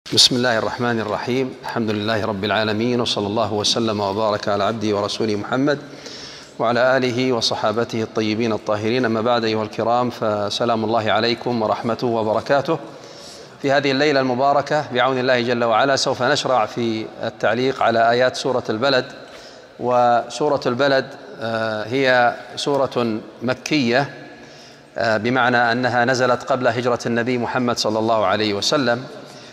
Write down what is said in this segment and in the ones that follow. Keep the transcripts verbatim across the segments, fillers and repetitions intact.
بسم الله الرحمن الرحيم. الحمد لله رب العالمين، وصلى الله وسلم وبارك على عبده ورسوله محمد وعلى آله وصحابته الطيبين الطاهرين. أما بعد، أيها الكرام، فسلام الله عليكم ورحمته وبركاته. في هذه الليلة المباركة بعون الله جل وعلا سوف نشرع في التعليق على آيات سورة البلد. وسورة البلد هي سورة مكية، بمعنى أنها نزلت قبل هجرة النبي محمد صلى الله عليه وسلم،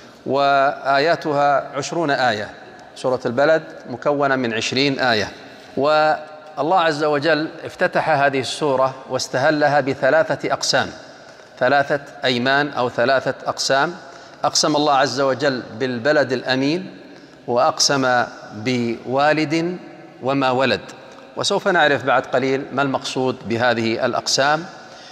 وآياتها عشرون آية. سورة البلد مكونة من عشرين آية. والله عز وجل افتتح هذه السورة واستهلها بثلاثة أقسام، ثلاثة أيمان أو ثلاثة أقسام. أقسم الله عز وجل بالبلد الأمين، وأقسم بوالد وما ولد، وسوف نعرف بعد قليل ما المقصود بهذه الأقسام.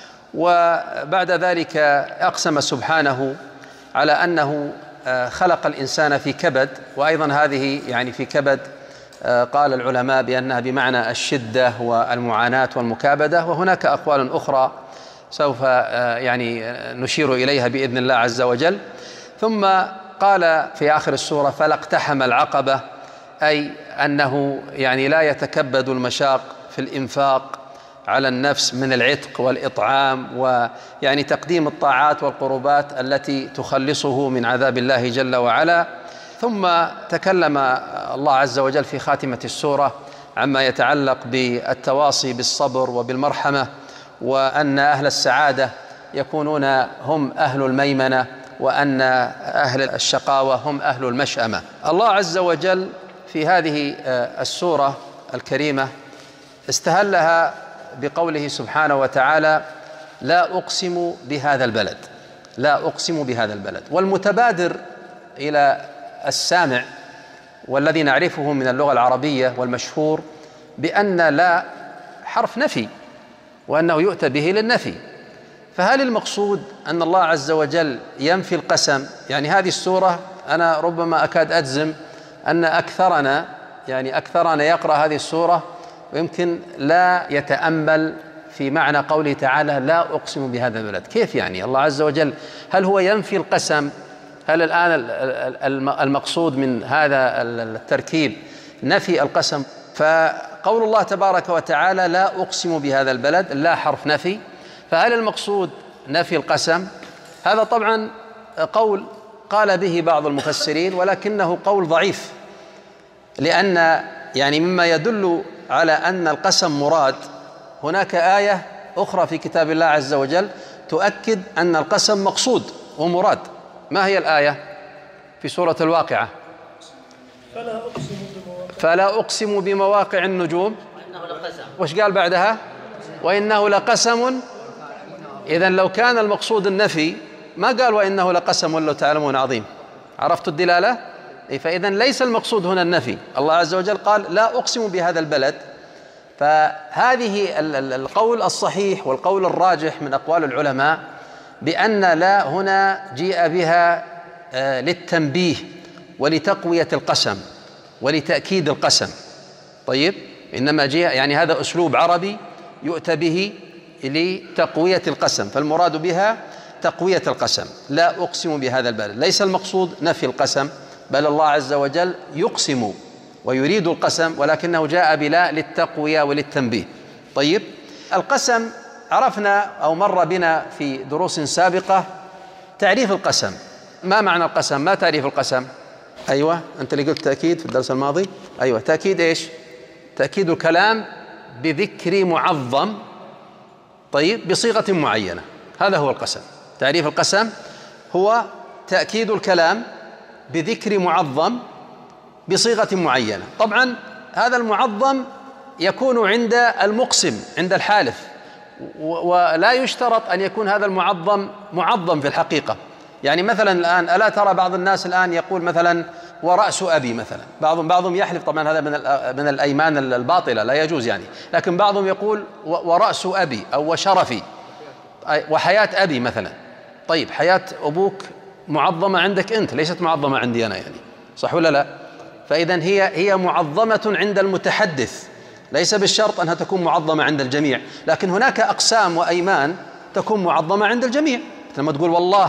وبعد ذلك أقسم سبحانه على أنه خلق الإنسان في كبد، وأيضا هذه يعني في كبد قال العلماء بأنها بمعنى الشدة والمعاناة والمكابدة، وهناك أقوال أخرى سوف يعني نشير إليها بإذن الله عز وجل. ثم قال في آخر السورة: فلا اقتحم العقبة، أي أنه يعني لا يتكبد المشاق في الإنفاق على النفس من العتق والإطعام، ويعني تقديم الطاعات والقربات التي تخلصه من عذاب الله جل وعلا. ثم تكلم الله عز وجل في خاتمة السورة عما يتعلق بالتواصي بالصبر وبالمرحمة، وأن أهل السعادة يكونون هم أهل الميمنة، وأن أهل الشقاوة هم أهل المشأمة. الله عز وجل في هذه السورة الكريمة استهلها بقوله سبحانه وتعالى: لا أقسم بهذا البلد، لا أقسم بهذا البلد. والمتبادر إلى السامع والذي نعرفه من اللغة العربية والمشهور بأن لا حرف نفي، وأنه يؤتى به للنفي. فهل المقصود أن الله عز وجل ينفي القسم؟ يعني هذه السورة أنا ربما أكاد أجزم أن أكثرنا يعني أكثرنا يقرأ هذه السورة ويمكن لا يتأمل في معنى قوله تعالى: لا أقسم بهذا البلد. كيف يعني الله عز وجل؟ هل هو ينفي القسم؟ هل الآن المقصود من هذا التركيب نفي القسم؟ فقول الله تبارك وتعالى: لا أقسم بهذا البلد، لا حرف نفي، فهل المقصود نفي القسم؟ هذا طبعا قول قال به بعض المفسرين، ولكنه قول ضعيف، لأن يعني مما يدل على أن القسم مراد هناك آية أخرى في كتاب الله عز وجل تؤكد أن القسم مقصود ومراد. ما هي الآية؟ في سورة الواقعة: فلا أقسم بمواقع, فلا أقسم بمواقع النجوم. وش قال بعدها؟ وإنه لقسم. إذن لو كان المقصود النفي ما قال وإنه لقسم لو تعلمون عظيم. عرفتوا الدلالة؟ فإذن ليس المقصود هنا النفي. الله عز وجل قال: لا أقسم بهذا البلد. فهذه القول الصحيح والقول الراجح من أقوال العلماء بأن لا هنا جيء بها للتنبيه ولتقوية القسم ولتأكيد القسم. طيب، إنما جاء يعني هذا أسلوب عربي يؤتى به لتقوية القسم، فالمراد بها تقوية القسم. لا أقسم بهذا البلد، ليس المقصود نفي القسم، بل الله عز وجل يقسم ويريد القسم، ولكنه جاء بلا للتقوية وللتنبيه. طيب، القسم عرفنا أو مر بنا في دروس سابقة تعريف القسم. ما معنى القسم؟ ما تعريف القسم؟ أيوة، أنت اللي قلت تأكيد في الدرس الماضي. أيوة، تأكيد إيش؟ تأكيد الكلام بذكر معظم، طيب، بصيغة معينة. هذا هو القسم. تعريف القسم هو تأكيد الكلام بذكر معظم بصيغة معينة. طبعا هذا المعظم يكون عند المقسم، عند الحالف، ولا يشترط أن يكون هذا المعظم معظم في الحقيقة. يعني مثلا الآن ألا ترى بعض الناس الآن يقول مثلا: ورأس أبي مثلا. بعضهم بعضهم يحلف، طبعا هذا من من الأيمان الباطلة، لا يجوز يعني، لكن بعضهم يقول ورأس أبي أو وشرفي وحياة أبي مثلا. طيب، حياة أبوك معظمة عندك أنت، ليست معظمة عندي أنا، يعني صح ولا لا؟ فإذن هي هي معظمة عند المتحدث، ليس بالشرط أنها تكون معظمة عند الجميع، لكن هناك أقسام وأيمان تكون معظمة عند الجميع. لما تقول والله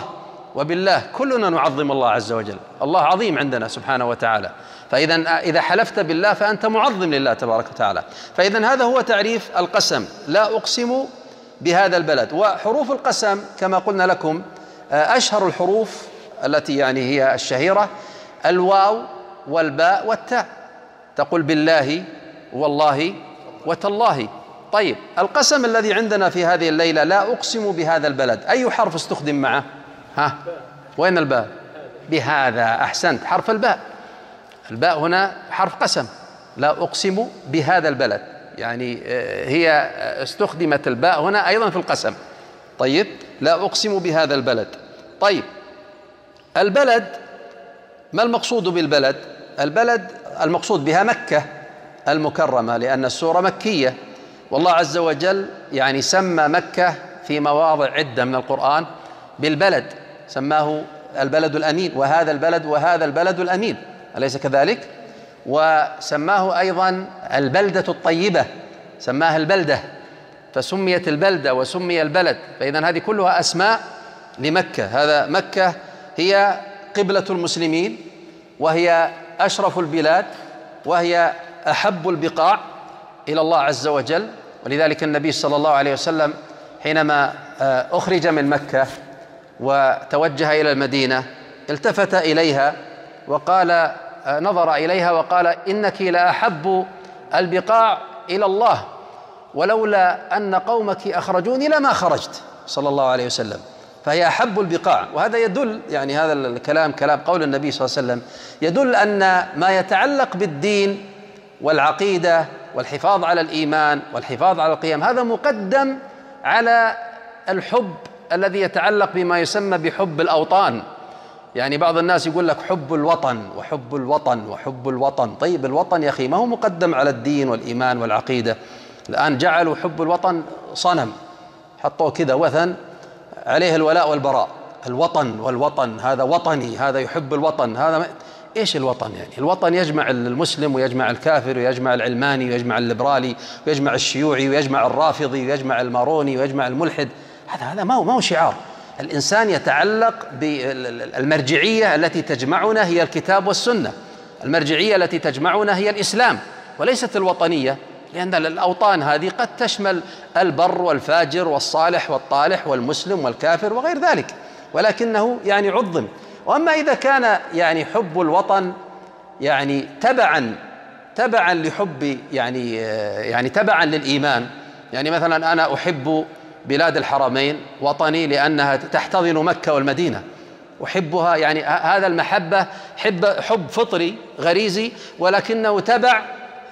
وبالله كلنا نعظم الله عز وجل، الله عظيم عندنا سبحانه وتعالى، فإذا إذا حلفت بالله فأنت معظم لله تبارك وتعالى. فإذا هذا هو تعريف القسم، لا أقسم بهذا البلد. وحروف القسم كما قلنا لكم أشهر الحروف التي يعني هي الشهيرة الواو والباء والتاء، تقول بالله والله وتالله. طيب القسم الذي عندنا في هذه الليلة لا أقسم بهذا البلد، أي حرف استخدم معه؟ ها وين الباء؟ بهذا، أحسنت، حرف الباء. الباء هنا حرف قسم، لا أقسم بهذا البلد، يعني هي استخدمت الباء هنا أيضا في القسم. طيب لا أقسم بهذا البلد. طيب البلد، ما المقصود بالبلد؟ البلد المقصود بها مكة المكرمة، لأن السورة مكية، والله عز وجل يعني سمى مكة في مواضع عدة من القرآن بالبلد، سماه البلد الأمين، وهذا البلد وهذا البلد الأمين، أليس كذلك؟ وسماه أيضا البلدة الطيبة، سماها البلدة، فسميت البلدة وسمي البلد. فإذا هذه كلها أسماء لمكة. هذا مكة هي قبلة المسلمين، وهي أشرف البلاد، وهي أحب البقاع إلى الله عز وجل. ولذلك النبي صلى الله عليه وسلم حينما أخرج من مكة وتوجه إلى المدينة التفت إليها وقال، نظر إليها وقال: إنك لأحب البقاع إلى الله، ولولا أن قومك أخرجوني لما خرجت، صلى الله عليه وسلم. فهي أحب البقاع. وهذا يدل، يعني هذا الكلام كلام قول النبي صلى الله عليه وسلم، يدل أن ما يتعلق بالدين والعقيدة والحفاظ على الإيمان والحفاظ على القيم هذا مقدم على الحب الذي يتعلق بما يسمى بحب الأوطان. يعني بعض الناس يقول لك حب الوطن وحب الوطن وحب الوطن. طيب الوطن يا أخي ما هو مقدم على الدين والإيمان والعقيدة؟ الآن جعلوا حب الوطن صنم، حطوا كذا وثن عليه الولاء والبراء، الوطن والوطن، هذا وطني، هذا يحب الوطن، هذا ما... إيش الوطن يعني؟ الوطن يجمع المسلم ويجمع الكافر ويجمع العلماني ويجمع الليبرالي ويجمع الشيوعي ويجمع الرافضي ويجمع الماروني ويجمع الملحد. هذا هذا ما هو ما هو شعار. الإنسان يتعلق بالمرجعية التي تجمعنا هي الكتاب والسنة، المرجعية التي تجمعنا هي الإسلام وليست الوطنية، لأن الأوطان هذه قد تشمل البر والفاجر والصالح والطالح والمسلم والكافر وغير ذلك، ولكنه يعني عظم. وأما إذا كان يعني حب الوطن يعني تبعا تبعا لحب يعني يعني تبعا للإيمان، يعني مثلا أنا أحب بلاد الحرمين وطني لأنها تحتضن مكة والمدينة، أحبها، يعني هذا المحبة حب حب فطري غريزي، ولكنه تبع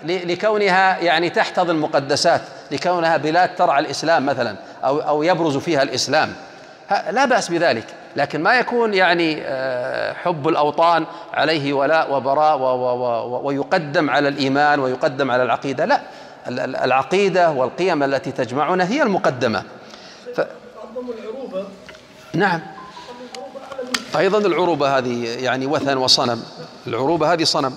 لكونها يعني تحتضن المقدسات، لكونها بلاد ترعى الإسلام مثلا أو أو يبرز فيها الإسلام، لا بأس بذلك. لكن ما يكون يعني حب الأوطان عليه ولاء وبراء ويقدم على الإيمان ويقدم على العقيدة، لا، العقيدة والقيم التي تجمعنا هي المقدمة. ف... العروبة. نعم، أيضا العروبة هذه يعني وثن وصنم، العروبة هذه صنم.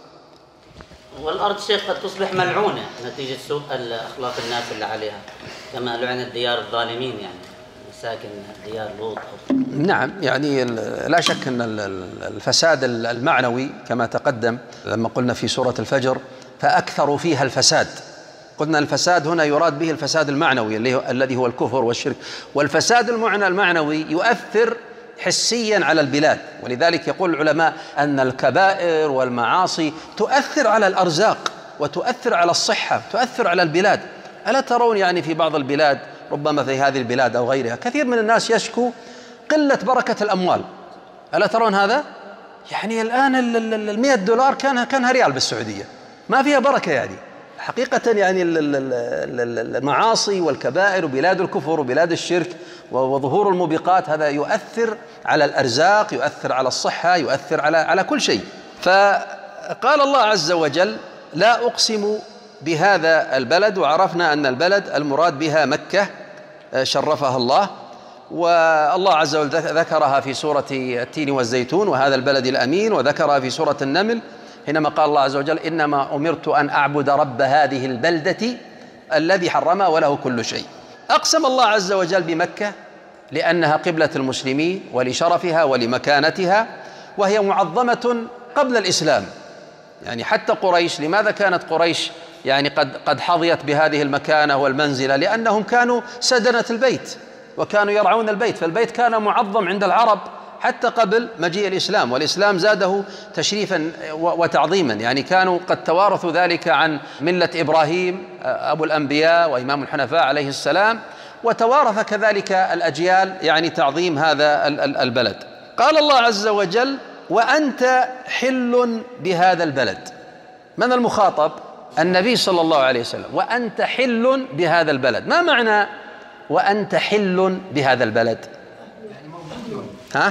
والأرض شيخ قد تصبح ملعونة نتيجة سوء الأخلاق الناس اللي عليها، كما لعنت ديار الظالمين، يعني ساكن ديار لوط. نعم، يعني لا شك أن الفساد المعنوي كما تقدم لما قلنا في سورة الفجر فأكثروا فيها الفساد. قلنا الفساد هنا يراد به الفساد المعنوي الذي هو الكفر والشرك، والفساد المعنوي يؤثر حسيا على البلاد. ولذلك يقول العلماء أن الكبائر والمعاصي تؤثر على الأرزاق وتؤثر على الصحة، تؤثر على البلاد. ألا ترون يعني في بعض البلاد، ربما في هذه البلاد أو غيرها، كثير من الناس يشكو قلة بركة الأموال. ألا ترون هذا؟ يعني الآن المئة دولار كان كانها ريال بالسعودية، ما فيها بركة. يعني حقيقة يعني المعاصي والكبائر وبلاد الكفر وبلاد الشرك وظهور الموبقات هذا يؤثر على الأرزاق، يؤثر على الصحة، يؤثر على على كل شيء. فقال الله عز وجل: لا أقسم بهذا البلد. وعرفنا أن البلد المراد بها مكة شرفها الله، والله عز وجل ذكرها في سورة التين والزيتون وهذا البلد الأمين، وذكرها في سورة النمل حينما قال الله عز وجل: إنما أمرت أن أعبد رب هذه البلدة الذي حرمها وله كل شيء. أقسم الله عز وجل بمكة لأنها قبلة المسلمين ولشرفها ولمكانتها، وهي معظمة قبل الإسلام. يعني حتى قريش، لماذا كانت قريش يعني قد قد حظيت بهذه المكانة والمنزلة؟ لأنهم كانوا سدنة البيت وكانوا يرعون البيت، فالبيت كان معظم عند العرب حتى قبل مجيء الإسلام، والإسلام زاده تشريفا وتعظيما. يعني كانوا قد توارثوا ذلك عن ملة إبراهيم أبو الأنبياء وإمام الحنفاء عليه السلام، وتوارث كذلك الأجيال يعني تعظيم هذا البلد. قال الله عز وجل: وأنت حل بهذا البلد. من المخاطب؟ النبي صلى الله عليه وسلم. وأنت حل بهذا البلد. ما معنى وأنت حل بهذا البلد؟ ها؟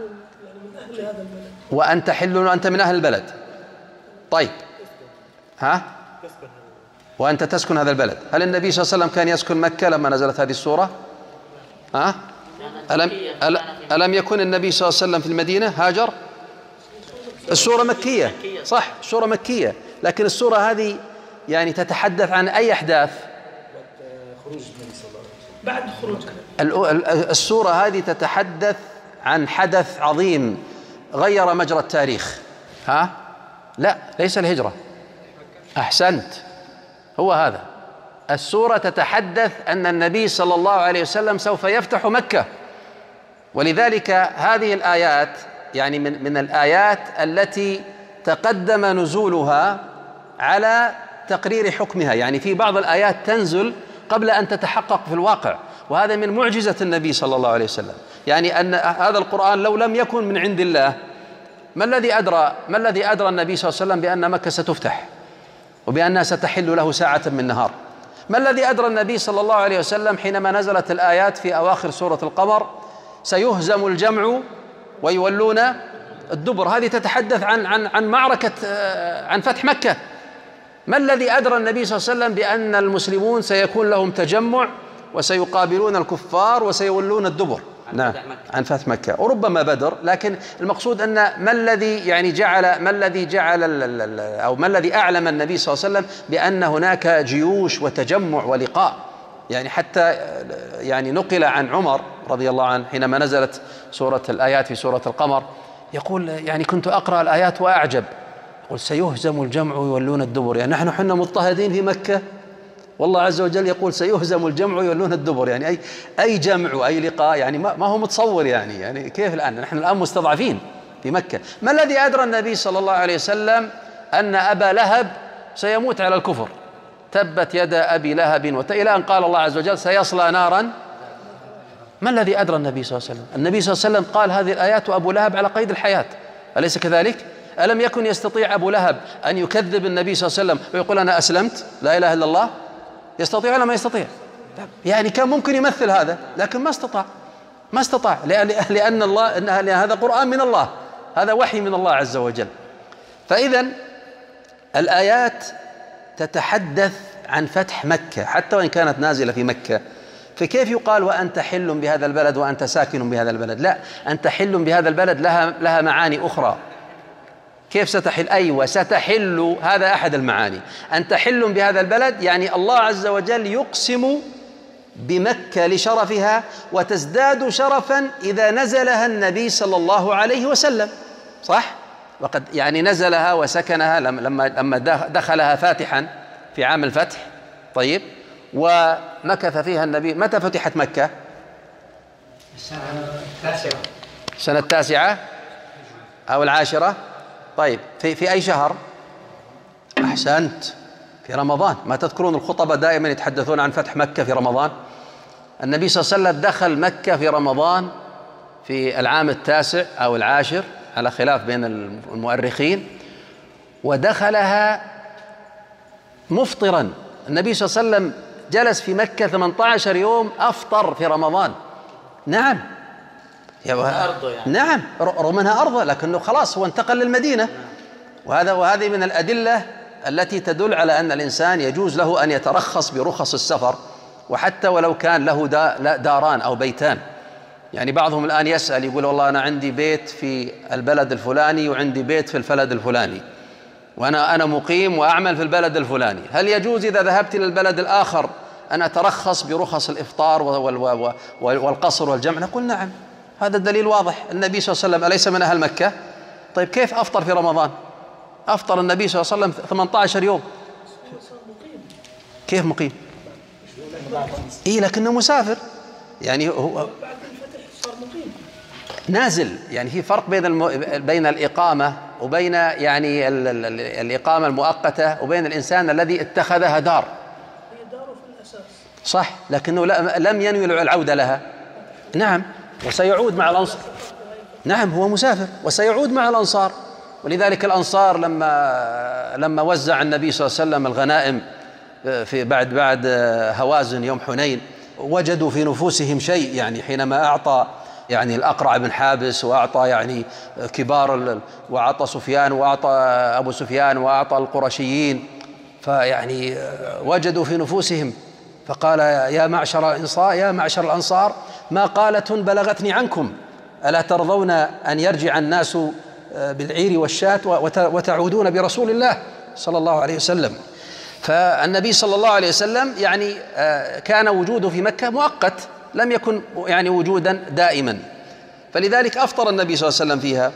وأنت حل وأنت من أهل البلد. طيب، ها؟ وأنت تسكن هذا البلد. هل النبي صلى الله عليه وسلم كان يسكن مكة لما نزلت هذه السورة؟ ها؟ ألم, ألم يكن النبي صلى الله عليه وسلم في المدينة؟ هاجر؟ السورة مكية، صح، السورة مكية، لكن السورة هذه يعني تتحدث عن أي أحداث؟ بعد خروج السورة هذه تتحدث عن حدث عظيم غير مجرى التاريخ. ها؟ لا، ليس الهجرة. أحسنت، هو هذا. السورة تتحدث أن النبي صلى الله عليه وسلم سوف يفتح مكة، ولذلك هذه الآيات يعني من من الآيات التي تقدم نزولها على تقرير حكمها. يعني في بعض الآيات تنزل قبل أن تتحقق في الواقع، وهذا من معجزة النبي صلى الله عليه وسلم. يعني أن هذا القرآن لو لم يكن من عند الله، ما الذي أدرى ما الذي أدرى النبي صلى الله عليه وسلم بأن مكة ستفتح وبأنها ستحل له ساعة من نهار؟ ما الذي أدرى النبي صلى الله عليه وسلم حينما نزلت الآيات في أواخر سورة القمر: سيهزم الجمع ويولون الدبر؟ هذه تتحدث عن عن عن معركة، عن فتح مكة. ما الذي أدرى النبي صلى الله عليه وسلم بأن المسلمون سيكون لهم تجمع وسيقابلون الكفار وسيولون الدبر؟ نعم، عن فتح مكة، وربما بدر. لكن المقصود أن ما الذي يعني جعل ما الذي جعل أو ما الذي أعلم النبي صلى الله عليه وسلم بأن هناك جيوش وتجمع ولقاء؟ يعني حتى يعني نقل عن عمر رضي الله عنه حينما نزلت سورة الآيات في سورة القمر، يقول: يعني كنت أقرأ الآيات وأعجب، يقول: سيهزم الجمع ويولون الدبر. يعني نحن حنا مضطهدين في مكة، والله عز وجل يقول سيهزم الجمع ويولون الدبر. يعني أي أي جمع وأي لقاء، يعني ما هو متصور. يعني يعني كيف الآن؟ نحن الآن مستضعفين في مكة. ما الذي أدرى النبي صلى الله عليه وسلم أن أبا لهب سيموت على الكفر؟ تبت يدا أبي لهب وت... إلى أن قال الله عز وجل: سيصلى نارا. ما الذي أدرى النبي صلى الله عليه وسلم؟ النبي صلى الله عليه وسلم قال هذه الآيات وأبو لهب على قيد الحياة، أليس كذلك؟ ألم يكن يستطيع أبو لهب أن يكذب النبي صلي الله عليه وسلم ويقول: أنا أسلمت لا إله إلا الله؟ يستطيع ولا ما يستطيع؟ يعني كان ممكن يمثل هذا، لكن ما استطاع ما استطاع لأن الله إن هذا قرآن من الله، هذا وحي من الله عز وجل. فإذا الآيات تتحدث عن فتح مكة حتى وإن كانت نازلة في مكة. فكيف يقال وأنت حل بهذا البلد وأنت ساكن بهذا البلد؟ لا، أنت حل بهذا البلد لها لها معاني أخرى. كيف ستحل؟ أيوة، ستحل، هذا أحد المعاني. أنت حل بهذا البلد يعني الله عز وجل يقسم بمكة لشرفها، وتزداد شرفا إذا نزلها النبي صلى الله عليه وسلم، صح؟ وقد يعني نزلها وسكنها لما لما دخلها فاتحا في عام الفتح. طيب، ومكث فيها النبي. متى فتحت مكة؟ السنة التاسعة السنة التاسعة أو العاشرة؟ طيب، في في أي شهر؟ أحسنت، في رمضان. ما تذكرون الخطباء دائما يتحدثون عن فتح مكة في رمضان؟ النبي صلى الله عليه وسلم دخل مكة في رمضان في العام التاسع أو العاشر على خلاف بين المؤرخين، ودخلها مفطرا. النبي صلى الله عليه وسلم جلس في مكة ثمانية عشر يوم، أفطر في رمضان. نعم، أرضه يعني. نعم، رغم أنها أرضه، لكنه خلاص هو انتقل للمدينة. وهذا وهذه من الأدلة التي تدل على أن الإنسان يجوز له أن يترخص برخص السفر، وحتى ولو كان له داران أو بيتان. يعني بعضهم الآن يسأل يقول: والله أنا عندي بيت في البلد الفلاني وعندي بيت في البلد الفلاني، وأنا أنا مقيم وأعمل في البلد الفلاني، هل يجوز إذا ذهبت إلى البلد الآخر أن أترخص برخص الإفطار والقصر والجمع؟ نقول نعم، هذا الدليل واضح. النبي صلى الله عليه وسلم أليس من أهل مكة؟ طيب كيف أفطر في رمضان؟ أفطر النبي صلى الله عليه وسلم ثمانية عشر يوم. كيف مقيم؟ إيه لكنه مسافر، يعني هو بعد الفتح صار مقيم نازل. يعني في فرق بين الم... بين الإقامة وبين يعني ال... ال... الإقامة المؤقتة وبين الإنسان الذي اتخذها دار. هي داره في الأساس صح، لكنه لم ينوي العودة لها. نعم، وسيعود مع الأنصار. نعم هو مسافر وسيعود مع الأنصار. ولذلك الأنصار لما لما وزع النبي صلى الله عليه وسلم الغنائم في بعد بعد هوازن يوم حنين، وجدوا في نفوسهم شيء، يعني حينما أعطى يعني الأقرع بن حابس وأعطى يعني كبار، وأعطى سفيان وأعطى أبو سفيان وأعطى القرشيين، فيعني وجدوا في نفوسهم، فقال يا معشر الأنصار يا معشر الأنصار ما قالة بلغتني عنكم ألا ترضون أن يرجع الناس بالعير والشاة وتعودون برسول الله صلى الله عليه وسلم. فالنبي صلى الله عليه وسلم يعني كان وجوده في مكة مؤقت، لم يكن يعني وجودا دائما، فلذلك أفطر النبي صلى الله عليه وسلم فيها.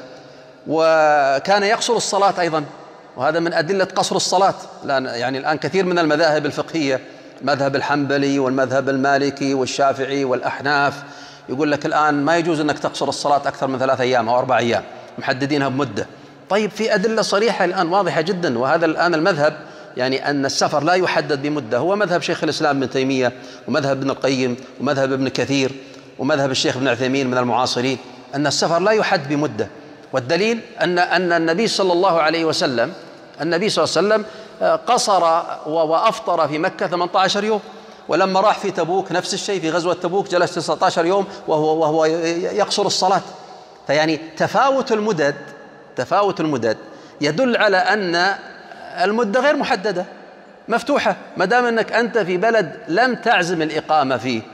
وكان يقصر الصلاة أيضا، وهذا من أدلة قصر الصلاة. يعني الآن كثير من المذاهب الفقهية، المذهب الحنبلي والمذهب المالكي والشافعي والأحناف، يقول لك الآن ما يجوز أنك تقصر الصلاة أكثر من ثلاثة أيام أو أربع أيام، محددينها بمدة. طيب في أدلة صريحة الآن واضحة جدا، وهذا الآن المذهب يعني أن السفر لا يحدد بمدة، هو مذهب شيخ الإسلام ابن تيمية ومذهب ابن القيم ومذهب ابن كثير ومذهب الشيخ ابن عثيمين من المعاصرين، أن السفر لا يحد بمدة. والدليل أن أن النبي صلى الله عليه وسلم النبي صلى الله عليه وسلم قصر وأفطر في مكة ثمانية عشر يوم، ولما راح في تبوك نفس الشيء، في غزوة تبوك جلس تسعة عشر يوم وهو وهو يقصر الصلاة. فيعني تفاوت المدد تفاوت المدد يدل على أن المدة غير محددة، مفتوحة، ما دام أنك أنت في بلد لم تعزم الإقامة فيه.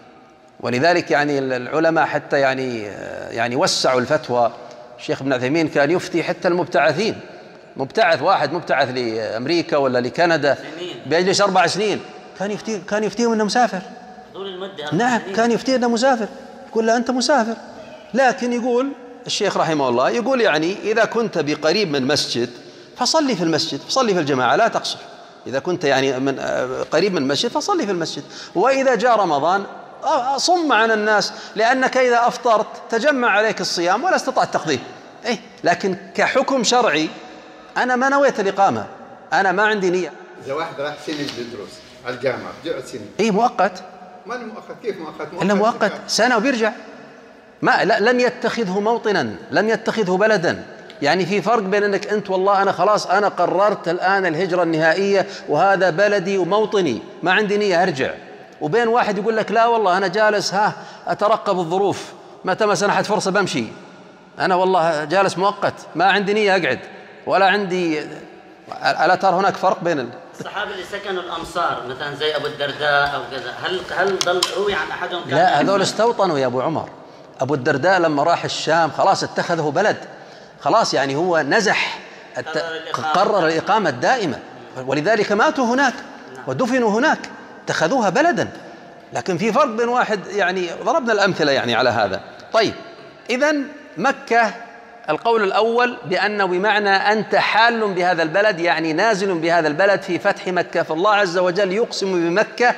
ولذلك يعني العلماء حتى يعني يعني وسعوا الفتوى. الشيخ ابن عثيمين كان يفتي حتى المبتعثين، مبتعث واحد مبتعث لأمريكا ولا لكندا بيجلس أربع سنين، كان يفتي كان يفتيهم أنه مسافر. طول المدة نعم كان يفتي أنه مسافر، يقول له أنت مسافر. لكن يقول الشيخ رحمه الله يقول يعني إذا كنت بقريب من مسجد فصلي في المسجد، فصلي في الجماعة لا تقصر. إذا كنت يعني من قريب من المسجد فصلي في المسجد. وإذا جاء رمضان صم عن الناس، لأنك إذا أفطرت تجمع عليك الصيام ولا استطعت تقضيه. إيه لكن كحكم شرعي أنا ما نويت الإقامة، أنا ما عندي نية. إذا واحد راح سنة للدروس على الجامعة بيقعد سنة. إيه مؤقت. ما مؤقت، كيف مؤقت؟ إلا مؤقت سنة وبيرجع. ما لا لم يتخذه موطنا، لم يتخذه بلدا. يعني في فرق بين أنك أنت والله أنا خلاص أنا قررت الآن الهجرة النهائية وهذا بلدي وموطني ما عندي نية أرجع، وبين واحد يقول لك لا والله أنا جالس ها أترقب الظروف، متى ما سنحت فرصة بمشي، أنا والله جالس مؤقت ما عندي نية أقعد ولا عندي. ألا ترى هناك فرق بين الصحابة اللي سكنوا الأمصار مثلا زي أبو الدرداء أو كذا، هل هل ضل روي عن أحدهم؟ لا هذول استوطنوا يا أبو عمر. أبو الدرداء لما راح الشام خلاص اتخذه بلد، خلاص يعني هو نزح الت... قرر الإقامة الدائمة، ولذلك ماتوا هناك ودفنوا هناك، اتخذوها بلدا. لكن في فرق بين واحد يعني ضربنا الأمثلة يعني على هذا. طيب إذن مكة القول الأول بأنه بمعنى أنت حال بهذا البلد، يعني نازل بهذا البلد في فتح مكة، فالله عز وجل يقسم بمكة،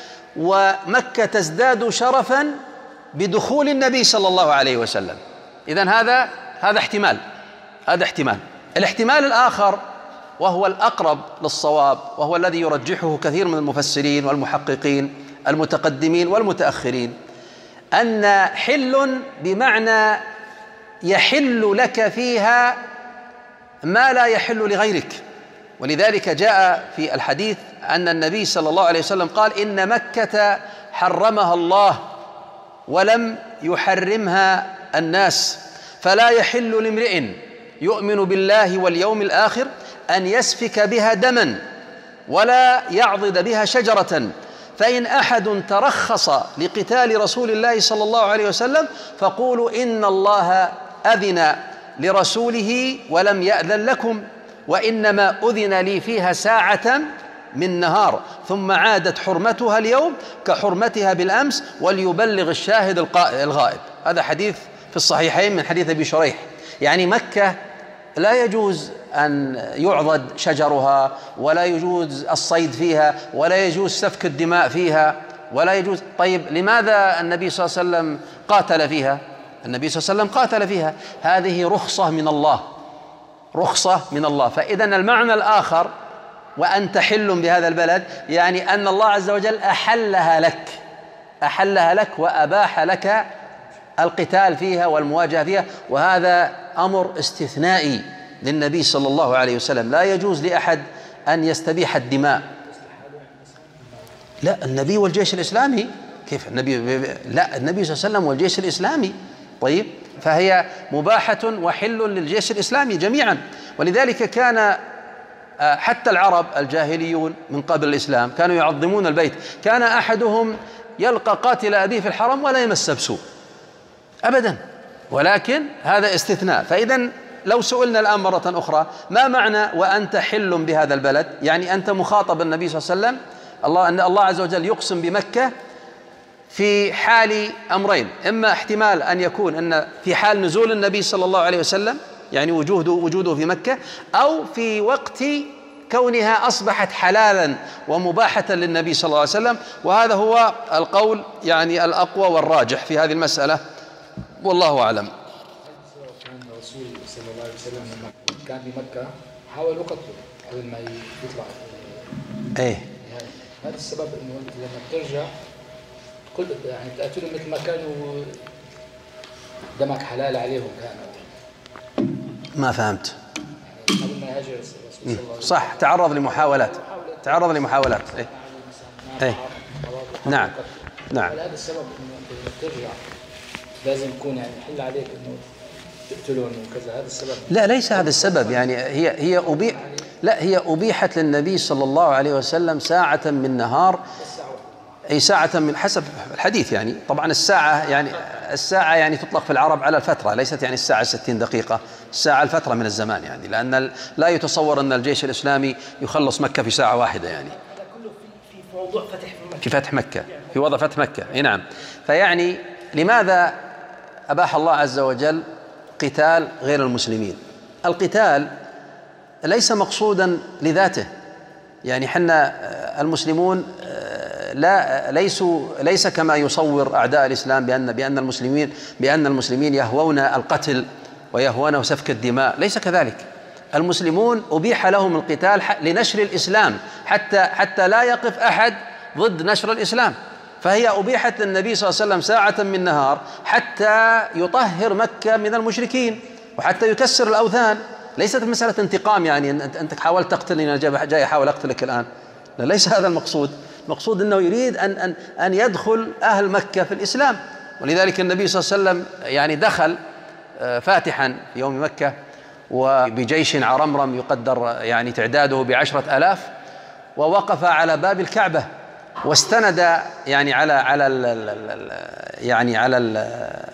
ومكة تزداد شرفا بدخول النبي صلى الله عليه وسلم. إذن هذا هذا احتمال هذا احتمال الاحتمال الآخر وهو الأقرب للصواب، وهو الذي يرجحه كثير من المفسرين والمحققين المتقدمين والمتأخرين، أن حل بمعنى يحل لك فيها ما لا يحل لغيرك. ولذلك جاء في الحديث أن النبي صلى الله عليه وسلم قال إن مكة حرمها الله ولم يحرمها الناس، فلا يحل لامرئ يؤمن بالله واليوم الآخر أن يسفك بها دما ولا يعضد بها شجرة، فإن أحد ترخص لقتال رسول الله صلى الله عليه وسلم فقولوا إن الله أذن لرسوله ولم يأذن لكم، وإنما أذن لي فيها ساعة من نهار ثم عادت حرمتها اليوم كحرمتها بالأمس وليبلغ الشاهد الغائب. هذا حديث في الصحيحين من حديث أبي شريح. يعني مكة لا يجوز أن يعضد شجرها، ولا يجوز الصيد فيها، ولا يجوز سفك الدماء فيها، ولا يجوز. طيب لماذا النبي صلى الله عليه وسلم قاتل فيها؟ النبي صلى الله عليه وسلم قاتل فيها، هذه رخصة من الله، رخصة من الله. فإذا المعنى الآخر وأنت حل بهذا البلد يعني أن الله عز وجل أحلها لك، أحلها لك وأباح لك القتال فيها والمواجهة فيها، وهذا أمر استثنائي للنبي صلى الله عليه وسلم. لا يجوز لأحد أن يستبيح الدماء. لا، النبي والجيش الإسلامي. كيف النبي؟ لا، النبي صلى الله عليه وسلم والجيش الإسلامي. طيب، فهي مباحة وحل للجيش الإسلامي جميعا. ولذلك كان حتى العرب الجاهليون من قبل الإسلام كانوا يعظمون البيت. كان أحدهم يلقى قاتل أبيه في الحرم ولا يمس بسوء أبدا، ولكن هذا استثناء. فإذا لو سئلنا الآن مرة أخرى ما معنى وأنت حل بهذا البلد؟ يعني أنت مخاطب النبي صلى الله عليه وسلم، الله أن الله عز وجل يقسم بمكة في حال أمرين: إما احتمال أن يكون أن في حال نزول النبي صلى الله عليه وسلم، يعني وجوده وجوده في مكة، أو في وقت كونها أصبحت حلالا ومباحة للنبي صلى الله عليه وسلم. وهذا هو القول يعني الأقوى والراجح في هذه المسألة، والله أعلم. كان الرسول صلى الله عليه وسلم لما كان في مكة حاولوا قتله قبل ما يطلع. إيه، يعني هذا السبب إنه أنت لما بترجع كل يعني تقتلهم مثل ما كانوا دمك حلال عليهم كانوا. ما فهمت. يعني قبل ما يهاجر الرسول صلى الله عليه وسلم صح، تعرض لمحاولات، تعرض لمحاولات. إيه. إيه. نعم نعم. هذا السبب إنه أنت لما ترجع لازم يكون يعني حل عليك إنه تقتلون وكذا. هذا السبب؟ لا، ليس هذا السبب. يعني هي هي أبيح لا هي أبيحت للنبي صلى الله عليه وسلم ساعة من نهار، أي ساعة من حسب الحديث. يعني طبعا الساعة يعني الساعة يعني تطلق في العرب على الفترة، ليست يعني الساعة ستين دقيقة، الساعة الفترة من الزمان. يعني لأن لا يتصور أن الجيش الإسلامي يخلص مكة في ساعة واحدة. يعني هذا كله في في موضوع فتح مكة، في فتح مكة، في وضع فتح مكة. أي نعم. فيعني لماذا أباح الله عز وجل قتال غير المسلمين؟ القتال ليس مقصودا لذاته. يعني حنا المسلمون لا ليسوا ليس كما يصور أعداء الإسلام بأن بأن المسلمين بأن المسلمين يهوون القتل ويهوون سفك الدماء. ليس كذلك. المسلمون أبيح لهم القتال لنشر الإسلام، حتى حتى لا يقف أحد ضد نشر الإسلام. فهي أبيحت للنبي صلى الله عليه وسلم ساعة من نهار حتى يطهر مكة من المشركين وحتى يكسر الأوثان. ليست مسألة انتقام، يعني أنت أنت حاولت تقتلني أنا جاي أحاول أقتلك الآن. لا، ليس هذا المقصود. المقصود أنه يريد أن أن أن يدخل أهل مكة في الإسلام. ولذلك النبي صلى الله عليه وسلم يعني دخل فاتحا في يوم مكة وبجيش عرمرم يقدر يعني تعداده بعشرة آلاف، ووقف على باب الكعبة واستند يعني على على ال ال يعني على ال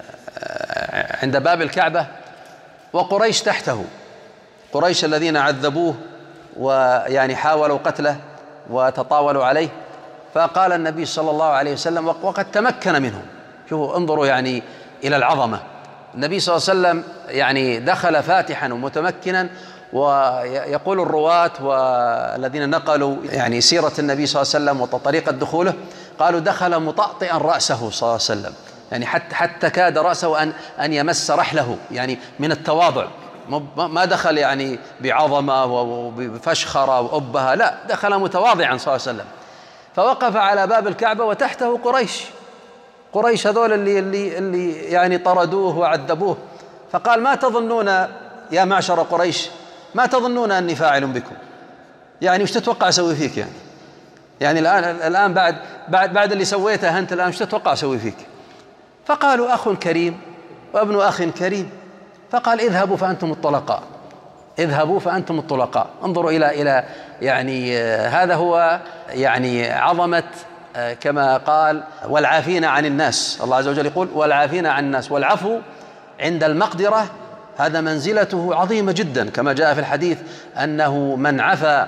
عند باب الكعبة، وقريش تحته، قريش الذين عذبوه ويعني حاولوا قتله وتطاولوا عليه. فقال النبي صلى الله عليه وسلم وقد تمكن منهم. شوفوا، انظروا يعني إلى العظمة. النبي صلى الله عليه وسلم يعني دخل فاتحا ومتمكنا. ويقول الرواة والذين نقلوا يعني سيرة النبي صلى الله عليه وسلم وطريقة دخوله، قالوا دخل مطأطئا رأسه صلى الله عليه وسلم، يعني حتى حتى كاد رأسه أن أن يمس رحله، يعني من التواضع. ما دخل يعني بعظمة وبفشخرة وأبها، لا، دخل متواضعا صلى الله عليه وسلم. فوقف على باب الكعبة وتحته قريش، قريش هذول اللي اللي اللي يعني طردوه وعذبوه. فقال: ما تظنون يا معشر قريش، ما تظنون أني فاعل بكم؟ يعني وش تتوقع أسوي فيك؟ يعني يعني الآن الآن بعد بعد بعد اللي سويته أنت الآن وش تتوقع أسوي فيك؟ فقالوا: أخ كريم وابن أخ كريم. فقال: اذهبوا فأنتم الطلقاء، اذهبوا فأنتم الطلقاء. انظروا إلى إلى يعني هذا هو يعني عظمة، كما قال: والعافين عن الناس. الله عز وجل يقول: والعافين عن الناس. والعفو عند المقدرة هذا منزلته عظيمة جدا، كما جاء في الحديث أنه من عفا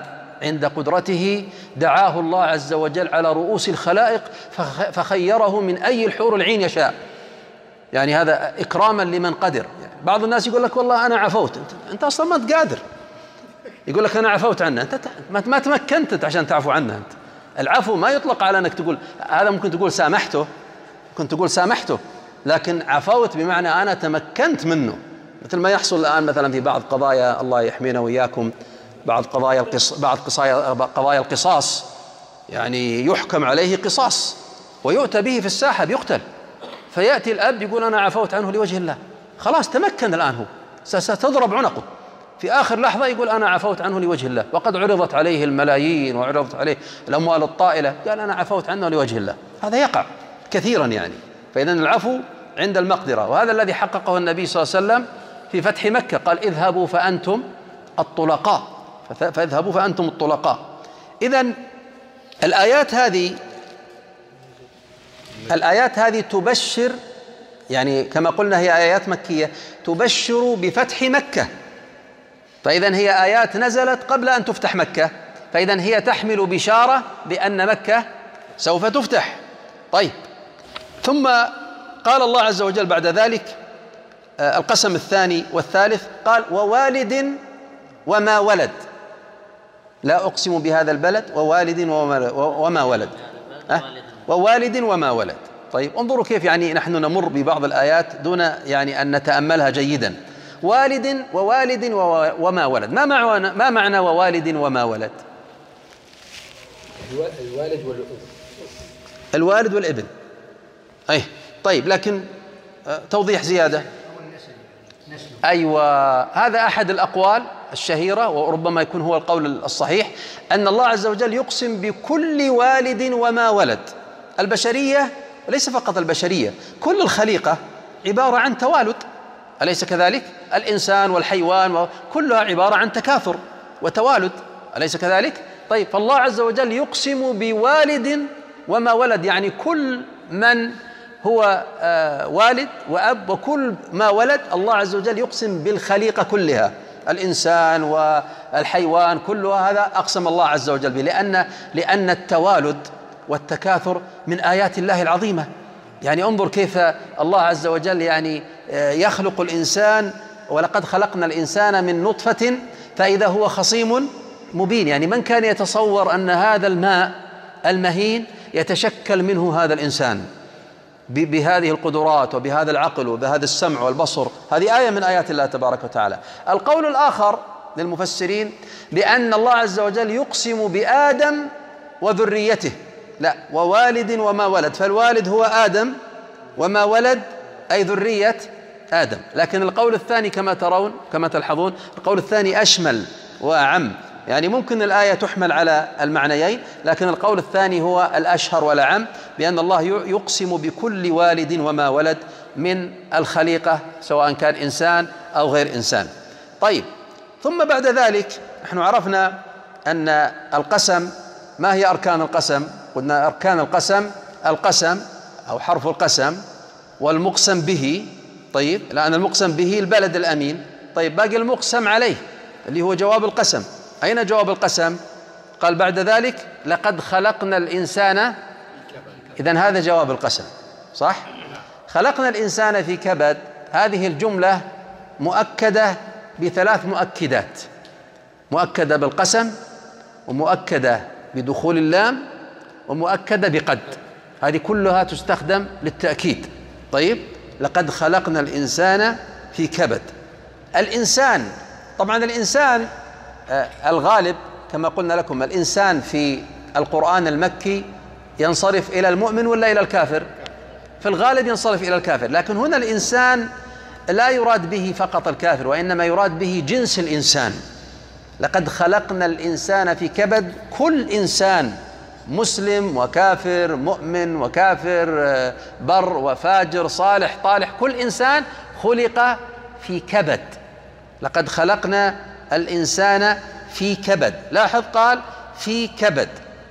عند قدرته دعاه الله عز وجل على رؤوس الخلائق فخيره من أي الحور العين يشاء. يعني هذا إكراما لمن قدر. يعني بعض الناس يقول لك والله أنا عفوت، أنت, أنت أصلا ما أنت قادر. يقول لك أنا عفوت عنه، أنت ما تمكنت أنت عشان تعفو عنه. أنت العفو ما يطلق على أنك تقول هذا، ممكن تقول سامحته، ممكن تقول سامحته، لكن عفوت بمعنى أنا تمكنت منه. مثل ما يحصل الآن مثلا في بعض قضايا، الله يحمينا وإياكم، بعض قضايا القص بعض قضايا القصاص، يعني يحكم عليه قصاص ويؤتى به في الساحة بيقتل، فيأتي الأب يقول أنا عفوت عنه لوجه الله، خلاص تمكن الآن، هو ستضرب عنقه في آخر لحظة يقول أنا عفوت عنه لوجه الله، وقد عرضت عليه الملايين وعرضت عليه الأموال الطائلة، قال أنا عفوت عنه لوجه الله. هذا يقع كثيرا يعني. فإذا العفو عند المقدرة، وهذا الذي حققه النبي صلى الله عليه وسلم في فتح مكة، قال اذهبوا فأنتم الطلقاء، فاذهبوا فأنتم الطلقاء. إذن الآيات هذه الآيات هذه تبشر، يعني كما قلنا هي آيات مكية تبشر بفتح مكة، فإذن هي آيات نزلت قبل أن تفتح مكة، فإذن هي تحمل بشارة بأن مكة سوف تفتح. طيب، ثم قال الله عز وجل بعد ذلك القسم الثاني والثالث، قال ووالد وما ولد، لا أقسم بهذا البلد ووالد وما ولد، أه؟ ووالد وما ولد. طيب انظروا كيف يعني نحن نمر ببعض الآيات دون يعني أن نتأملها جيدا. والد ووالد وما ولد، ما معنى ما معنى ووالد وما ولد؟ الوالد والابن. الوالد والابن، أي طيب، لكن توضيح زيادة. أيوة، هذا أحد الأقوال الشهيرة، وربما يكون هو القول الصحيح، أن الله عز وجل يقسم بكل والد وما ولد. البشرية، وليس فقط البشرية، كل الخليقة عبارة عن توالد، أليس كذلك؟ الإنسان والحيوان كلها عبارة عن تكاثر وتوالد، أليس كذلك؟ طيب، فالله عز وجل يقسم بوالد وما ولد، يعني كل من هو آه والد وأب وكل ما ولد، الله عز وجل يقسم بالخليقة كلها، الإنسان والحيوان كلها، هذا أقسم الله عز وجل به، لأن لأن التوالد والتكاثر من آيات الله العظيمة. يعني انظر كيف الله عز وجل يعني يخلق الإنسان، ولقد خلقنا الإنسان من نطفة فإذا هو خصيم مبين. يعني من كان يتصور أن هذا الماء المهين يتشكل منه هذا الإنسان بهذه القدرات وبهذا العقل وبهذا السمع والبصر؟ هذه آية من آيات الله تبارك وتعالى. القول الآخر للمفسرين بأن الله عز وجل يقسم بآدم وذريته، لا، ووالد وما ولد، فالوالد هو آدم وما ولد أي ذرية آدم. لكن القول الثاني كما ترون كما تلحظون، القول الثاني أشمل وأعم، يعني ممكن الآية تحمل على المعنيين، لكن القول الثاني هو الأشهر والأعم، بأن الله يقسم بكل والد وما ولد من الخليقة، سواء كان إنسان أو غير إنسان. طيب، ثم بعد ذلك نحن عرفنا أن القسم، ما هي أركان القسم؟ قلنا أركان القسم القسم أو حرف القسم والمقسم به. طيب، لأن المقسم به البلد الأمين. طيب، باقي المقسم عليه اللي هو جواب القسم. أين جواب القسم؟ قال بعد ذلك لقد خلقنا الإنسان، إذن هذا جواب القسم، صح؟ خلقنا الإنسان في كبد، هذه الجملة مؤكدة بثلاث مؤكدات، مؤكدة بالقسم، ومؤكدة بدخول اللام، ومؤكدة بقد، هذه كلها تستخدم للتأكيد. طيب، لقد خلقنا الإنسان في كبد. الإنسان، طبعا الإنسان آه الغالب كما قلنا لكم، الإنسان في القرآن المكي ينصرف إلى المؤمن ولا إلى الكافر؟ في الغالب ينصرف إلى الكافر، لكن هنا الإنسان لا يراد به فقط الكافر، وإنما يراد به جنس الإنسان. لقد خلقنا الإنسان في كبد، كل إنسان، مسلم وكافر، مؤمن وكافر، بر وفاجر، صالح طالح، كل إنسان خلق في كبد. لقد خلقنا الإنسان في كبد، لاحظ قال في كبد.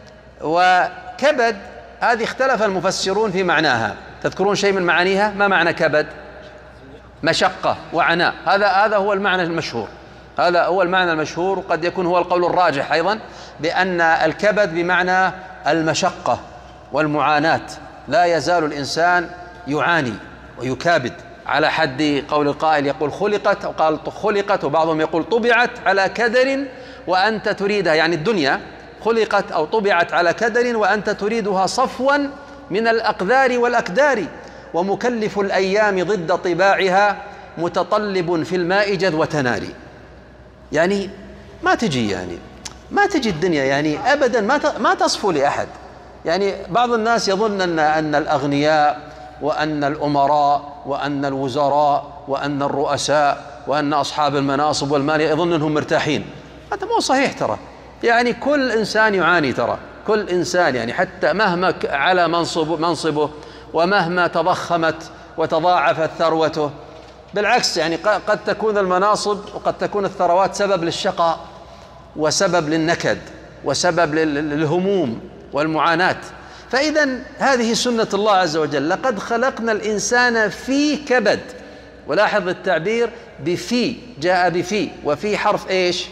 وكبد هذه اختلف المفسرون في معناها، تذكرون شيء من معانيها؟ ما معنى كبد؟ مشقة وعناء، هذا هذا هو المعنى المشهور. هذا هو المعنى المشهور، وقد يكون هو القول الراجح أيضا، بأن الكبد بمعنى المشقة والمعاناة. لا يزال الإنسان يعاني ويكابد، على حد قول القائل يقول خلقت، أو قال خلقت، وبعضهم يقول طبعت على كدر وأنت تريدها، يعني الدنيا خلقت أو طبعت على كدر وأنت تريدها صفوا من الأقدار والأكدار، ومكلف الأيام ضد طباعها متطلب في الماء جذوة نار. يعني ما تجي يعني ما تجي الدنيا يعني أبدا ما ما تصفو لأحد. يعني بعض الناس يظن أن أن الأغنياء وأن الأمراء وأن الوزراء وأن الرؤساء وأن أصحاب المناصب والمال يظن أنهم مرتاحين. هذا مو صحيح ترى. يعني كل إنسان يعاني ترى، كل إنسان يعني حتى مهما على منصب منصبه ومهما تضخمت وتضاعفت ثروته، بالعكس يعني قد تكون المناصب وقد تكون الثروات سبب للشقاء وسبب للنكد وسبب للهموم والمعاناة. فإذا هذه سنة الله عز وجل، لقد خلقنا الإنسان في كبد. ولاحظ التعبير بفي، جاء بفي، وفي حرف إيش؟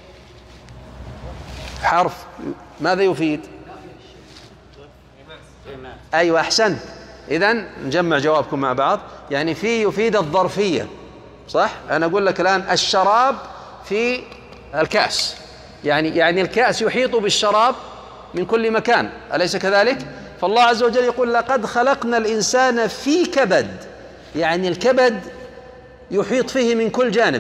حرف ماذا يفيد؟ أيوة أحسنت. إذن نجمع جوابكم مع بعض. يعني في يفيد الظرفية، صح؟ أنا أقول لك الآن الشراب في الكأس، يعني يعني الكأس يحيط بالشراب من كل مكان، أليس كذلك؟ فالله عز وجل يقول لقد خلقنا الإنسان في كبد، يعني الكبد يحيط فيه من كل جانب.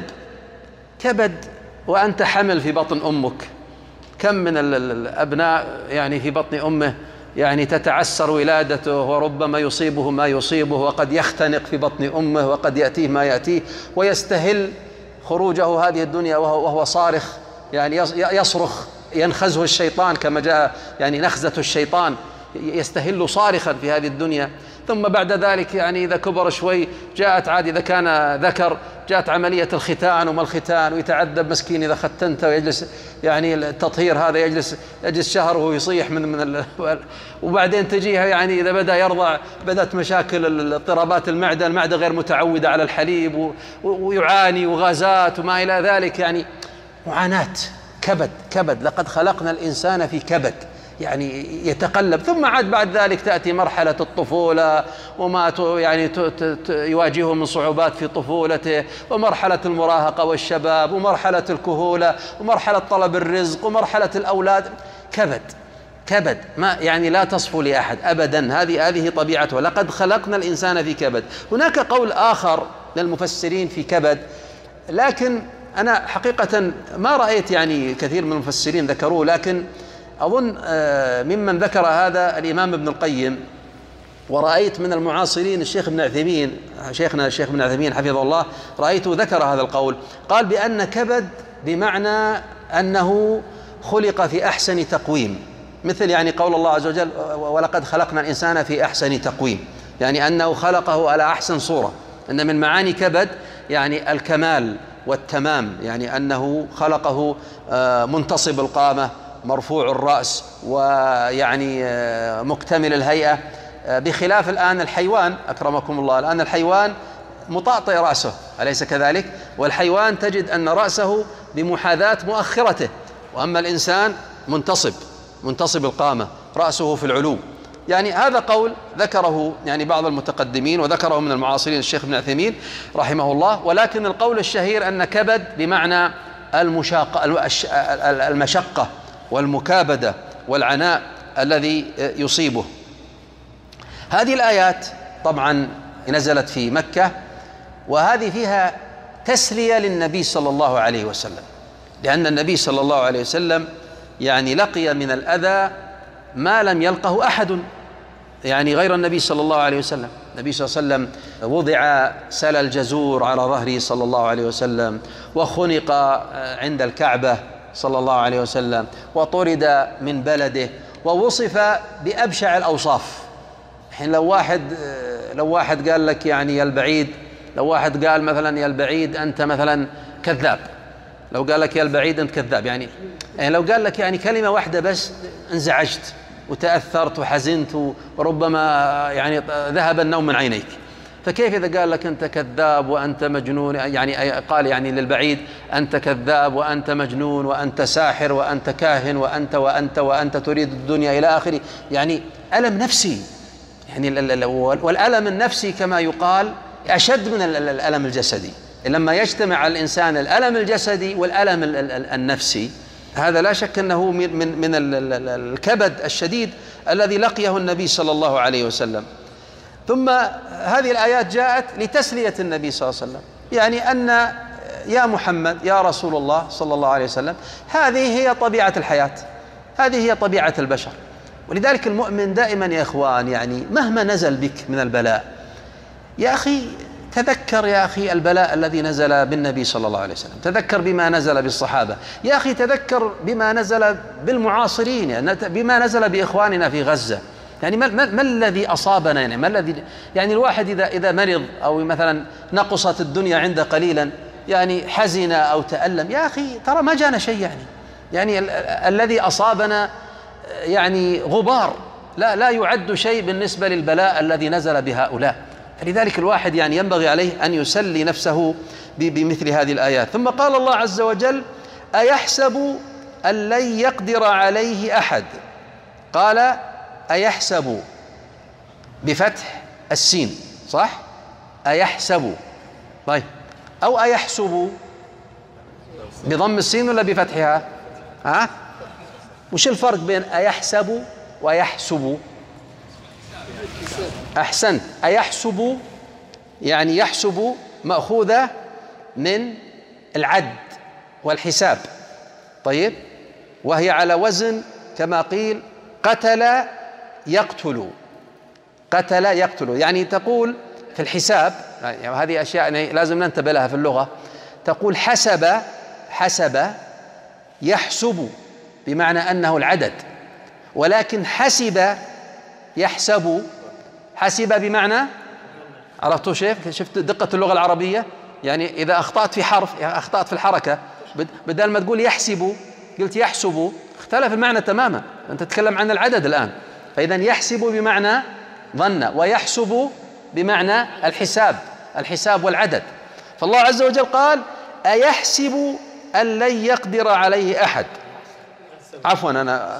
كبد وأنت حمل في بطن أمك، كم من الأبناء يعني في بطن أمه يعني تتعسر ولادته، وربما يصيبه ما يصيبه، وقد يختنق في بطن أمه، وقد يأتيه ما يأتيه، ويستهل خروجه هذه الدنيا وهو, وهو صارخ، يعني يصرخ، ينخزه الشيطان كما جاء يعني نخزة الشيطان، يستهل صارخا في هذه الدنيا. ثم بعد ذلك يعني إذا كبر شوي جاءت عاد، إذا كان ذكر جاءت عملية الختان، وما الختان، ويتعذب مسكين إذا ختنته، ويجلس يعني التطهير هذا يجلس يجلس شهر وهو يصيح من من وبعدين تجيها يعني إذا بدأ يرضع بدأت مشاكل اضطرابات المعدة، المعدة غير متعودة على الحليب، ويعاني وغازات وما إلى ذلك، يعني معاناة. كبد كبد لقد خلقنا الإنسان في كبد، يعني يتقلب. ثم عاد بعد ذلك تأتي مرحلة الطفولة وما يعني يواجهه من صعوبات في طفولته، ومرحلة المراهقة والشباب، ومرحلة الكهولة، ومرحلة طلب الرزق، ومرحلة الأولاد. كبد كبد ما يعني لا تصفو لأحد أبدا. هذه هذه طبيعته، لقد خلقنا الإنسان في كبد. هناك قول آخر للمفسرين في كبد، لكن أنا حقيقة ما رأيت يعني كثير من المفسرين ذكروه، لكن أظن ممن ذكر هذا الإمام ابن القيم، ورأيت من المعاصرين الشيخ ابن عثيمين، شيخنا الشيخ ابن عثيمين حفظه الله، رأيته ذكر هذا القول. قال بأن كبد بمعنى أنه خلق في أحسن تقويم، مثل يعني قول الله عز وجل ولقد خلقنا الإنسان في أحسن تقويم، يعني أنه خلقه على أحسن صورة. أن من معاني كبد يعني الكمال والتمام، يعني أنه خلقه منتصب القامة مرفوع الرأس، ويعني مكتمل الهيئة، بخلاف الآن الحيوان أكرمكم الله. الآن الحيوان مطاطئ رأسه، أليس كذلك؟ والحيوان تجد أن رأسه بمحاذاة مؤخرته، وأما الإنسان منتصب منتصب القامة، رأسه في العلو. يعني هذا قول ذكره يعني بعض المتقدمين، وذكره من المعاصرين الشيخ ابن عثيمين رحمه الله. ولكن القول الشهير أن كبد بمعنى المشاقة المشقة والمكابدة والعناء الذي يصيبه. هذه الآيات طبعا نزلت في مكة، وهذه فيها تسلية للنبي صلى الله عليه وسلم، لأن النبي صلى الله عليه وسلم يعني لقي من الأذى ما لم يلقه أحد يعني غير النبي صلى الله عليه وسلم. النبي صلى الله عليه وسلم وضع سل الجزور على ظهره صلى الله عليه وسلم، وخنق عند الكعبة صلى الله عليه وسلم، وطرد من بلده، ووصف بأبشع الأوصاف. حين لو واحد لو واحد قال لك يعني يا البعيد، لو واحد قال مثلا يا البعيد أنت مثلا كذاب، لو قال لك يا البعيد أنت كذاب، يعني يعني لو قال لك يعني كلمة واحدة بس انزعجت وتأثرت وحزنت، وربما يعني ذهب النوم من عينيك. فكيف إذا قال لك أنت كذاب وأنت مجنون، يعني قال يعني للبعيد أنت كذاب وأنت مجنون وأنت ساحر وأنت كاهن وأنت وأنت وأنت تريد الدنيا إلى آخره، يعني ألم نفسي، يعني والألم النفسي كما يقال أشد من الألم الجسدي. لما يجتمع الإنسان الألم الجسدي والألم النفسي، هذا لا شك أنه من من الكبد الشديد الذي لقيه النبي صلى الله عليه وسلم. ثم هذه الآيات جاءت لتسلية النبي صلى الله عليه وسلم، يعني أن يا محمد يا رسول الله صلى الله عليه وسلم، هذه هي طبيعة الحياة، هذه هي طبيعة البشر. ولذلك المؤمن دائما يا إخوان، يعني مهما نزل بك من البلاء، يا أخي تذكر يا أخي البلاء الذي نزل بالنبي صلى الله عليه وسلم، تذكر بما نزل بالصحابة، يا أخي تذكر بما نزل بالمعاصرين، يعني بما نزل بإخواننا في غزة. يعني ما, ما, ما الذي أصابنا، يعني ما الذي يعني الواحد إذا إذا مرض أو مثلا نقصت الدنيا عنده قليلا، يعني حزن أو تألم، يا أخي ترى ما جانا شيء، يعني يعني ال الذي أصابنا يعني غبار، لا لا يعد شيء بالنسبة للبلاء الذي نزل بهؤلاء. فلذلك الواحد يعني ينبغي عليه أن يسلي نفسه بمثل هذه الآيات. ثم قال الله عز وجل: أيحسب أن لن يقدر عليه أحد. قال أيحسب بفتح السين، صح؟ أيحسب، طيب، أو أيحسب بضم السين ولا بفتحها؟ ها؟ وش الفرق بين أيحسب ويحسب؟ أحسنت. أيحسب يعني يحسب مأخوذة من العد والحساب، طيب، وهي على وزن كما قيل قتل يقتل، قتل يقتل، يعني تقول في الحساب، يعني هذه أشياء يعني لازم ننتبه لها في اللغة، تقول حسب، حسب يحسب بمعنى أنه العدد، ولكن حسب يحسب، حسب بمعنى، عرفتوا شيف؟ شفت دقة اللغة العربية؟ يعني إذا أخطأت في حرف، يعني أخطأت في الحركة، بدل ما تقول يحسب قلت يحسب، اختلف المعنى تماما، أنت تتكلم عن العدد الآن. فإذا يحسب بمعنى ظن، ويحسب بمعنى الحساب، الحساب والعدد. فالله عز وجل قال: أيحسب أن لن يقدر عليه أحد. عفوا أنا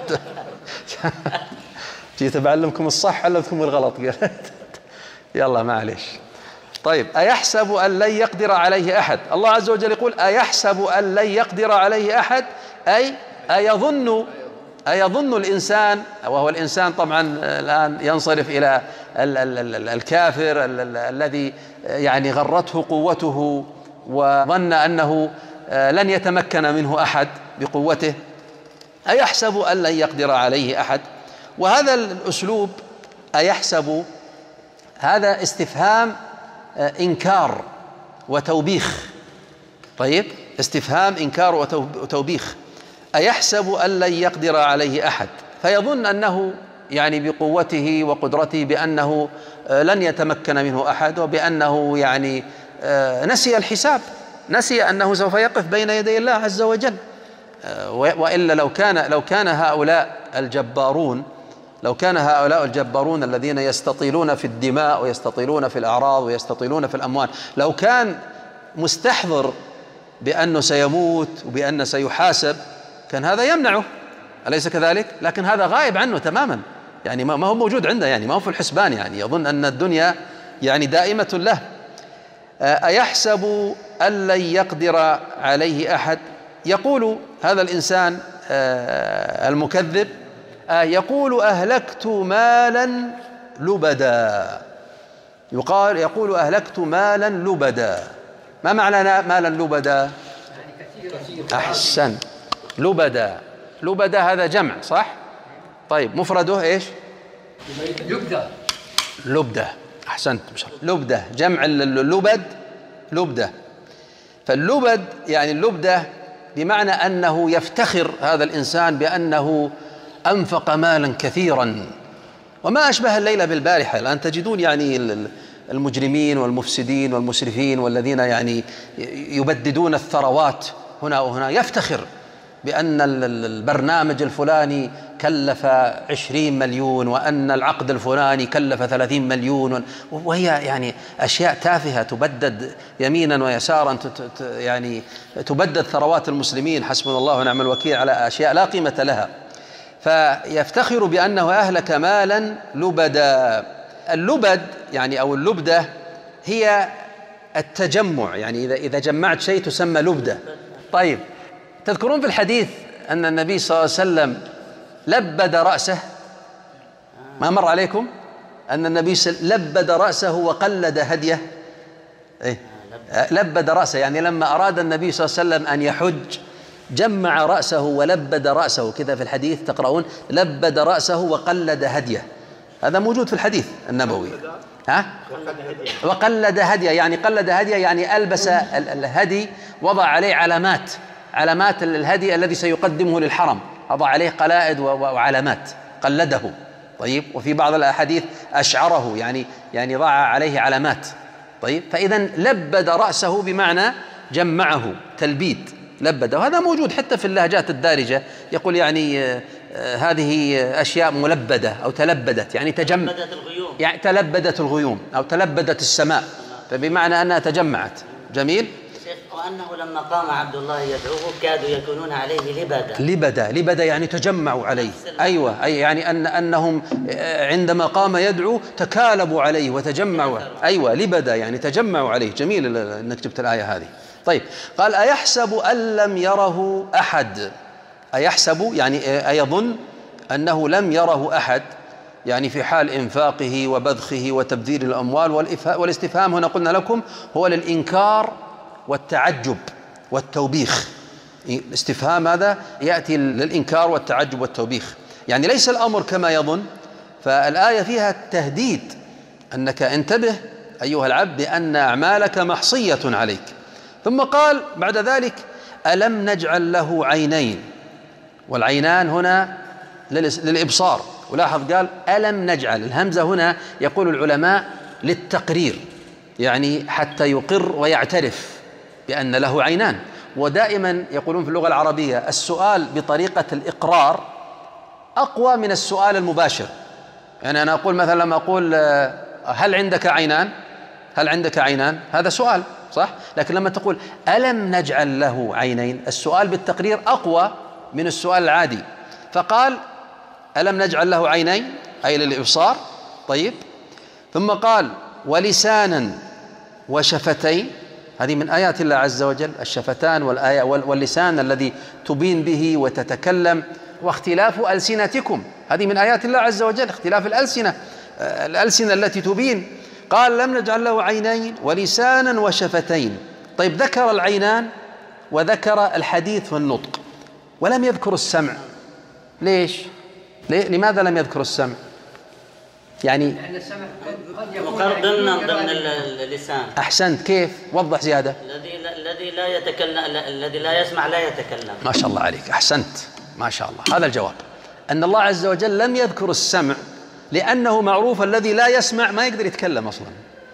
جيت بعلمكم الصح علمتكم الغلط يلا معلش. طيب، أيحسب أن لن يقدر عليه أحد. الله عز وجل يقول: أيحسب أن لن يقدر عليه أحد، أي أيظن، أيظن الإنسان، وهو الإنسان طبعا الآن ينصرف إلى الكافر الذي يعني غرته قوته وظن أنه لن يتمكن منه أحد بقوته، أيحسب أن لن يقدر عليه أحد. وهذا الأسلوب أيحسب هذا استفهام إنكار وتوبيخ، طيب، استفهام إنكار وتوبيخ. أيحسب أن لن يقدر عليه أحد، فيظن أنه يعني بقوته وقدرته بأنه لن يتمكن منه أحد، وبأنه يعني نسي الحساب، نسي أنه سوف يقف بين يدي الله عز وجل. وإلا لو كان لو كان هؤلاء الجبارون لو كان هؤلاء الجبارون الذين يستطيلون في الدماء ويستطيلون في الأعراض ويستطيلون في الأموال، لو كان مستحضر بأنه سيموت وبأنه سيحاسب، كان هذا يمنعه، أليس كذلك؟ لكن هذا غائب عنه تماما، يعني ما هو موجود عنده، يعني ما هو في الحسبان، يعني يظن أن الدنيا يعني دائمة له. أيحسب أن لن يقدر عليه أحد. يقول هذا الإنسان المكذب، يقول: أهلكت مالا لبدا. يقال يقول: أهلكت مالا لبدا. ما معنى مالا لبدا؟ أحسن، لبدا، لبدا هذا جمع، صح؟ طيب، مفرده إيش؟ لبدة. لبدة، أحسنت، لبدة، جمع اللبد لبدة. فاللبد يعني اللبدة بمعنى أنه يفتخر هذا الإنسان بأنه أنفق مالا كثيرا، وما أشبه الليلة بالبارحة. الآن تجدون يعني المجرمين والمفسدين والمسرفين والذين يعني يبددون الثروات هنا وهنا، يفتخر بأن البرنامج الفلاني كلف عشرين مليون وأن العقد الفلاني كلف ثلاثين مليون، وهي يعني أشياء تافهة تبدد يمينا ويسارا، يعني تبدد ثروات المسلمين حسبنا الله ونعم الوكيل على أشياء لا قيمة لها. فيفتخر بأنه أهلك مالا لبدا. اللبد يعني أو اللبدة هي التجمع، يعني إذا إذا جمعت شيء تسمى لبدة. طيب، تذكرون في الحديث أن النبي صلى الله عليه وسلم لبد رأسه؟ ما مر عليكم أن النبي صلى الله عليه وسلم لبد رأسه وقلد هديه؟ إيه؟ لبد رأسه، يعني لما أراد النبي صلى الله عليه وسلم أن يحج جمع رأسه ولبد رأسه، كذا في الحديث تقرؤون لبد رأسه وقلد هديه. هذا موجود في الحديث النبوي. ها؟ وقلد هديه، يعني قلد هديه يعني ألبس الهدي، وضع عليه علامات علامات الهدي الذي سيقدمه للحرم، وضع عليه قلائد وعلامات، قلده. طيب، وفي بعض الأحاديث أشعره، يعني يعني ضع عليه علامات. طيب، فإذا لبد رأسه بمعنى جمعه، تلبيد، لبد. وهذا موجود حتى في اللهجات الدارجة، يقول يعني آه هذه أشياء ملبدة أو تلبدت، يعني تجمع، تلبدت الغيوم، يعني تلبدت الغيوم أو تلبدت السماء، فبمعنى أنها تجمعت. جميل. وأنه لما قام عبد الله يدعوه كادوا يكونون عليه لبدا. لبدا لبدا يعني تجمعوا عليه. أيوة، أي يعني أن أنهم عندما قام يدعو تكالبوا عليه وتجمعوا. أيوة، لبدا يعني تجمعوا عليه. جميل أنك جبت الآية هذه. طيب، قال أيحسب أن لم يره أحد. أيحسب يعني أيظن أنه لم يره أحد، يعني في حال إنفاقه وبذخه وتبذير الأموال. والاستفهام هنا قلنا لكم هو للإنكار والتعجب والتوبيخ. الاستفهام هذا يأتي للإنكار والتعجب والتوبيخ، يعني ليس الأمر كما يظن. فالآية فيها تهديد أنك انتبه أيها العبد بأن أعمالك محصية عليك. ثم قال بعد ذلك ألم نجعل له عينين، والعينان هنا للإبصار. ولاحظ قال ألم نجعل، الهمزة هنا يقول العلماء للتقرير، يعني حتى يقر ويعترف بأن له عينان. ودائما يقولون في اللغة العربية السؤال بطريقة الإقرار أقوى من السؤال المباشر. يعني أنا أقول مثلا لما أقول هل عندك عينان، هل عندك عينان، هذا سؤال صح؟ لكن لما تقول ألم نجعل له عينين، السؤال بالتقرير أقوى من السؤال العادي. فقال ألم نجعل له عينين أي للإبصار. طيب، ثم قال ولسانا وشفتين، هذه من آيات الله عز وجل، الشفتان والآية واللسان الذي تبين به وتتكلم. واختلاف ألسنتكم، هذه من آيات الله عز وجل، اختلاف الألسنة، الألسنة التي تبين. قال لم نجعل له عينين ولسانا وشفتين. طيب، ذكر العينان وذكر الحديث والنطق ولم يذكر السمع. ليش؟ لماذا لم يذكر السمع؟ يعني لأن السمع مقر ضمن ضمن اللسان. أحسنت. كيف؟ وضح زيادة. الذي الذي لا يتكلم، الذي لا يسمع لا يتكلم. ما شاء الله عليك، أحسنت، ما شاء الله. هذا الجواب، أن الله عز وجل لم يذكر السمع لأنه معروف الذي لا يسمع ما يقدر يتكلم أصلا.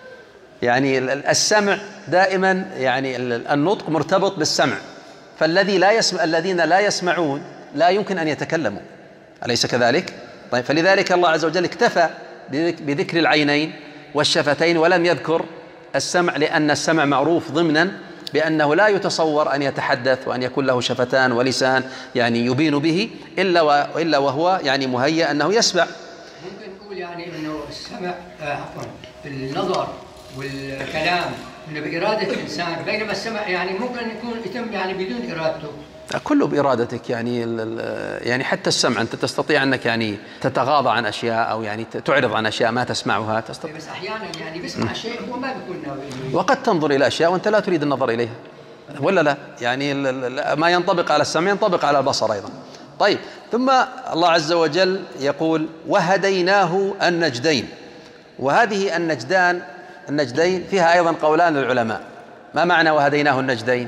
يعني السمع دائما، يعني النطق مرتبط بالسمع، فالذي لا يسمع، الذين لا يسمعون لا يمكن أن يتكلموا، أليس كذلك؟ طيب، فلذلك الله عز وجل اكتفى بذكر العينين والشفتين ولم يذكر السمع، لأن السمع معروف ضمنا بأنه لا يتصور أن يتحدث وأن يكون له شفتان ولسان يعني يبين به إلا وإلا وهو يعني مهيأ أنه يسمع. ممكن نقول يعني إنه السمع عفوا النظر والكلام إنه بإرادة الإنسان، بينما السمع يعني ممكن يكون يتم يعني بدون إرادته. كله بإرادتك، يعني يعني حتى السمع أنت تستطيع أنك يعني تتغاضى عن أشياء أو يعني تعرض عن أشياء ما تسمعها، تستطيع. بس أحيانا يعني بيسمع شيء هو ما بيكون ناوي، وقد تنظر إلى أشياء وأنت لا تريد النظر إليها، ولا لا؟ يعني ما ينطبق على السمع ينطبق على البصر أيضا. طيب، ثم الله عز وجل يقول وهديناه النجدين. وهذه النجدان النجدين فيها أيضا قولان للعلماء. ما معنى وهديناه النجدين؟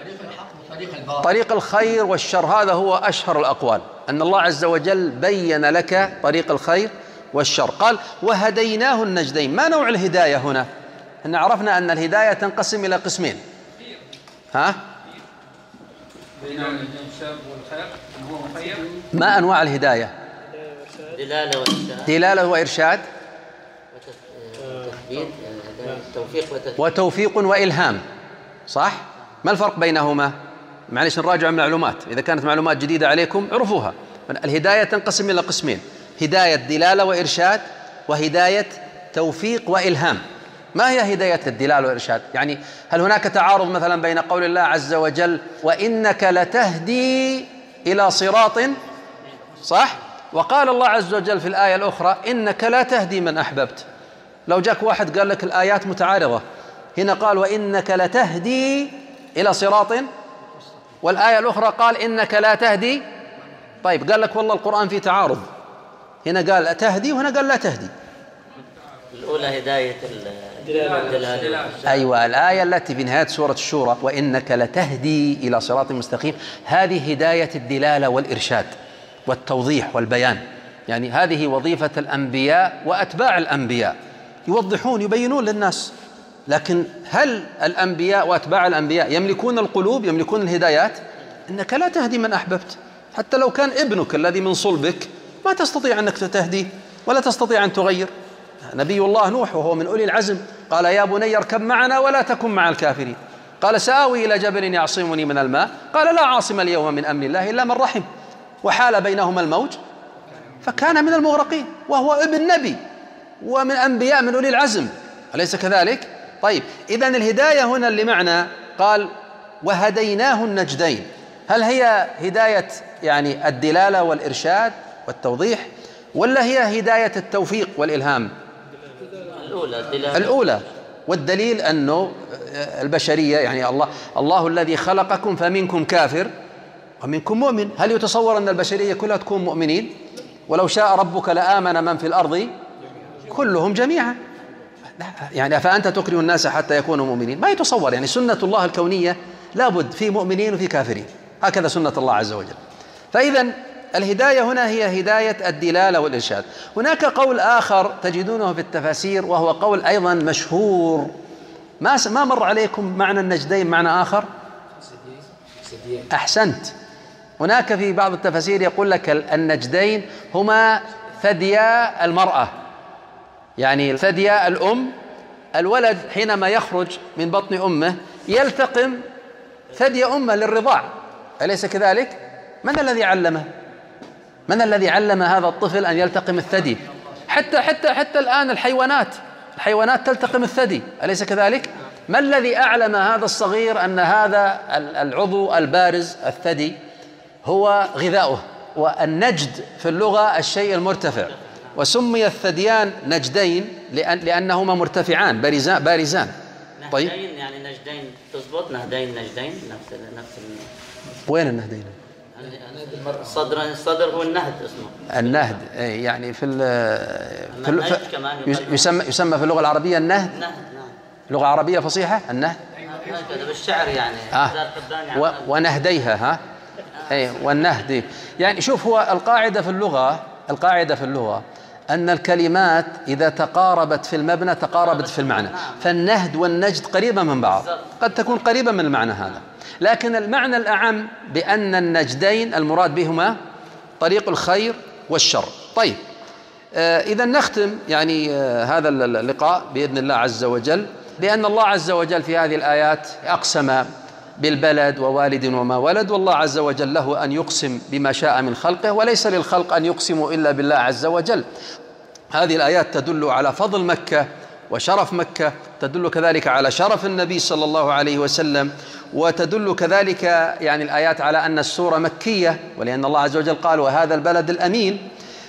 طريق الخير والشر، هذا هو أشهر الأقوال، أن الله عز وجل بين لك طريق الخير والشر. قال وهديناه النجدين. ما نوع الهداية هنا؟ إحنا عرفنا أن الهداية تنقسم إلى قسمين. ها؟ بين الشر والخير هو مخير. ما أنواع الهداية؟ دلالة وإرشاد دلالة وإرشاد وتثبيت توفيق وتثبيت وتوفيق وإلهام، صح؟ ما الفرق بينهما؟ معلش نراجع المعلومات، إذا كانت معلومات جديدة عليكم عرفوها. الهداية تنقسم إلى قسمين: هداية دلالة وإرشاد، وهداية توفيق وإلهام. ما هي هداية الدلالة والإرشاد؟ يعني هل هناك تعارض مثلا بين قول الله عز وجل وإنك لتهدي إلى صراط، صح؟ وقال الله عز وجل في الآية الأخرى إنك لا تهدي من أحببت. لو جاك واحد قال لك الآيات متعارضة، هنا قال وإنك لتهدي إلى صراط، والآية الأخرى قال إنك لا تهدي. طيب قال لك والله القرآن فيه تعارض، هنا قال تهدي وهنا قال لا تهدي. الأولى هداية الدلالة. أيوة، الآية التي في نهاية سورة الشورى وإنك لتهدي إلى صراط مستقيم، هذه هداية الدلالة والإرشاد والتوضيح والبيان. يعني هذه وظيفة الأنبياء وأتباع الأنبياء، يوضحون يبينون للناس. لكن هل الأنبياء وأتباع الأنبياء يملكون القلوب، يملكون الهدايات؟ إنك لا تهدي من أحببت. حتى لو كان ابنك الذي من صلبك ما تستطيع أنك تهديه ولا تستطيع أن تغير. نبي الله نوح وهو من أولي العزم قال يا بني اركب معنا ولا تكن مع الكافرين. قال سآوي إلى جبل يعصمني من الماء، قال لا عاصم اليوم من أمر الله إلا من رحم، وحال بينهما الموج فكان من المغرقين، وهو ابن نبي ومن أنبياء من أولي العزم، أليس كذلك؟ طيب إذن الهداية هنا اللي معنا قال وهديناه النجدين، هل هي هداية يعني الدلالة والإرشاد والتوضيح، ولا هي هداية التوفيق والإلهام؟ الأولى الدلالة. الأولى. والدليل أنه البشرية يعني الله الله الذي خلقكم فمنكم كافر ومنكم مؤمن. هل يتصور أن البشرية كلها تكون مؤمنين؟ ولو شاء ربك لآمن من في الأرض كلهم جميعا. يعني أفأنت تكره الناس حتى يكونوا مؤمنين؟ ما يتصور. يعني سنة الله الكونية لابد في مؤمنين وفي كافرين، هكذا سنة الله عز وجل. فإذا الهداية هنا هي هداية الدلالة والإرشاد. هناك قول آخر تجدونه في التفاسير وهو قول أيضا مشهور، ما ما مر عليكم معنى النجدين معنى آخر؟ أحسنت. هناك في بعض التفاسير يقول لك النجدين هما ثديا المرأة، يعني ثديا الأم. الولد حينما يخرج من بطن أمه يلتقم ثدي أمه للرضاع، أليس كذلك؟ من الذي علمه؟ من الذي علم هذا الطفل أن يلتقم الثدي؟ حتى حتى حتى الآن الحيوانات الحيوانات تلتقم الثدي، أليس كذلك؟ ما الذي أعلم هذا الصغير أن هذا العضو البارز الثدي هو غذاؤه؟ والنجد في اللغة الشيء المرتفع، وسمي الثديان نجدين لأن لأنهما مرتفعان بارزان بارزان. طيب يعني نجدين تضبط، نهدين نجدين نفس نفس وين النهدين؟ الصدر الصدر هو النهد اسمه النهد. يعني في في النهد كمان يسمى يسمى في اللغة العربية النهد. النهد نعم. لغة عربية فصيحة النهد. هكذا بالشعر يعني. آه. و... ونهديها ها. أي والنهد. يعني شوف، هو القاعدة في اللغة القاعدة في اللغة أن الكلمات إذا تقاربت في المبنى تقاربت في المعنى، فالنهد والنجد قريبة من بعض، قد تكون قريبة من المعنى هذا، لكن المعنى الأعم بأن النجدين المراد بهما طريق الخير والشر. طيب آه إذا نختم يعني آه هذا اللقاء بإذن الله عز وجل بأن الله عز وجل في هذه الآيات أقسم بالبلد ووالد وما ولد، والله عز وجل له أن يقسم بما شاء من خلقه، وليس للخلق أن يقسموا إلا بالله عز وجل. هذه الآيات تدل على فضل مكة وشرف مكة، تدل كذلك على شرف النبي صلى الله عليه وسلم، وتدل كذلك يعني الآيات على أن السورة مكية، ولأن الله عز وجل قال وهذا البلد الأمين.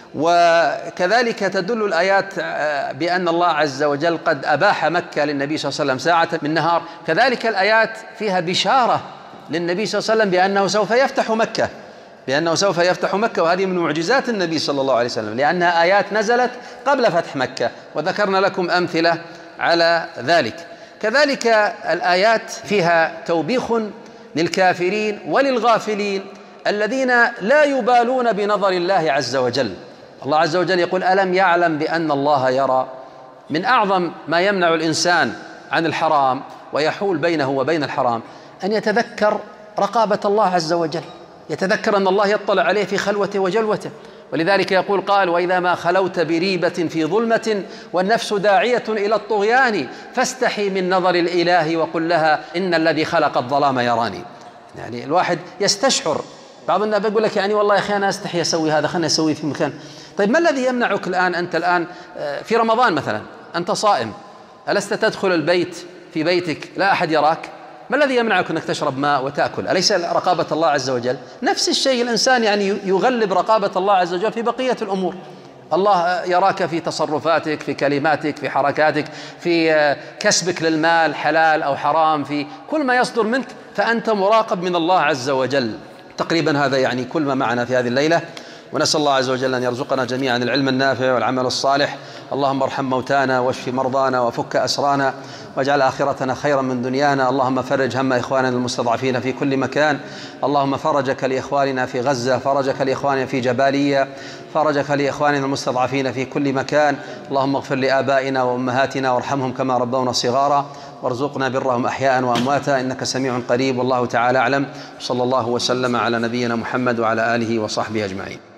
وكذلك تدل الآيات بأن الله عز وجل قد أباح مكة للنبي صلى الله عليه وسلم ساعة من نهار. كذلك الآيات فيها بشارة للنبي صلى الله عليه وسلم بأنه سوف يفتح مكة بأنه سوف يفتح مكة وهذه من معجزات النبي صلى الله عليه وسلم، لأنها آيات نزلت قبل فتح مكة، وذكرنا لكم أمثلة على ذلك. كذلك الآيات فيها توبيخ للكافرين وللغافلين الذين لا يبالون بنظر الله عز وجل. الله عز وجل يقول ألم يعلم بأن الله يرى؟ من أعظم ما يمنع الإنسان عن الحرام ويحول بينه وبين الحرام أن يتذكر رقابة الله عز وجل، يتذكر أن الله يطلع عليه في خلوته وجلوته، ولذلك يقول قال: وإذا ما خلوت بريبة في ظلمة والنفس داعية إلى الطغيان فاستحي من نظر الإله وقل لها إن الذي خلق الظلام يراني. يعني الواحد يستشعر. بعض الناس بيقول لك يعني والله يا أخي أنا أستحي أسوي هذا، خلنا أسوي في مكان. طيب ما الذي يمنعك الآن؟ أنت الآن في رمضان مثلا، أنت صائم، ألست تدخل البيت في بيتك لا أحد يراك؟ ما الذي يمنعك أنك تشرب ماء وتأكل؟ أليس رقابة الله عز وجل؟ نفس الشيء الإنسان يعني يغلب رقابة الله عز وجل في بقية الأمور. الله يراك في تصرفاتك، في كلماتك، في حركاتك، في كسبك للمال حلال أو حرام، في كل ما يصدر منك فأنت مراقب من الله عز وجل. تقريبا هذا يعني كل ما معنا في هذه الليلة، ونسأل الله عز وجل أن يرزقنا جميعا العلم النافع والعمل الصالح. اللهم ارحم موتانا واشف مرضانا وفك أسرانا واجعل آخرتنا خيرا من دنيانا. اللهم فرج هم إخواننا المستضعفين في كل مكان. اللهم فرجك لإخواننا في غزة، فرجك لإخواننا في جبالية، فرجك لإخواننا المستضعفين في كل مكان. اللهم اغفر لآبائنا وأمهاتنا وارحمهم كما ربونا صغارا، وارزقنا برهم أحياء وأمواتا إنك سميع قريب. والله تعالى أعلم. صلى الله وسلم على نبينا محمد وعلى آله وصحبه أجمعين.